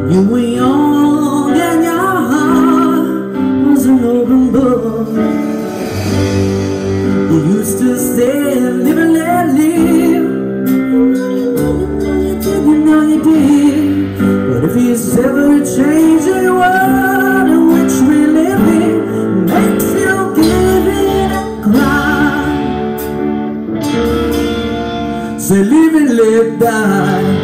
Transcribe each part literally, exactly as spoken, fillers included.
You were young and your heart was an open book. You used to say, live and let live. You know you did. But if it's ever a changing world in which we live in, makes you give in and cry. Say live and let die.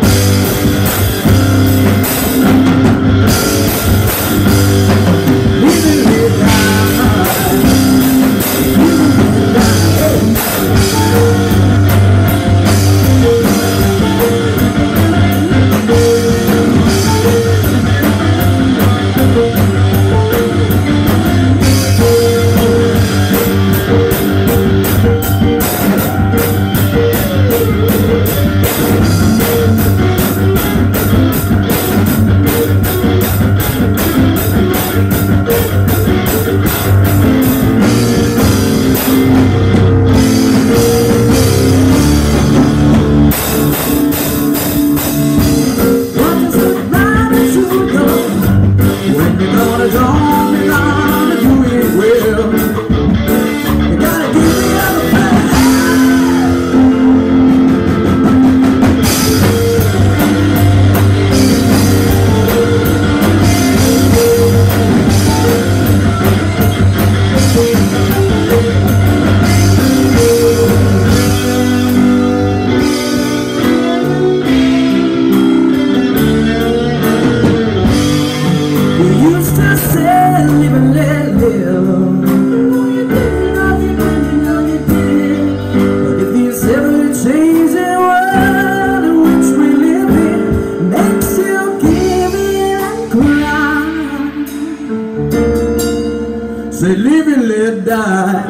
Say live and let die.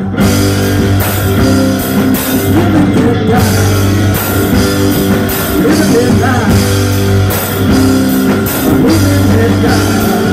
Live and let die. Live and let die. Live and let die.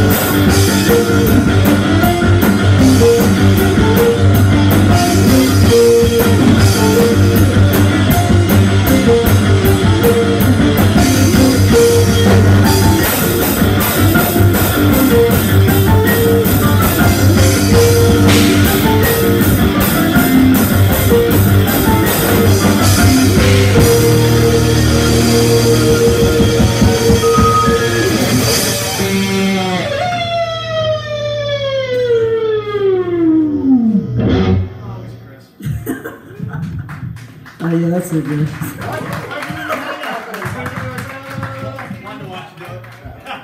Oh yeah, that's so good.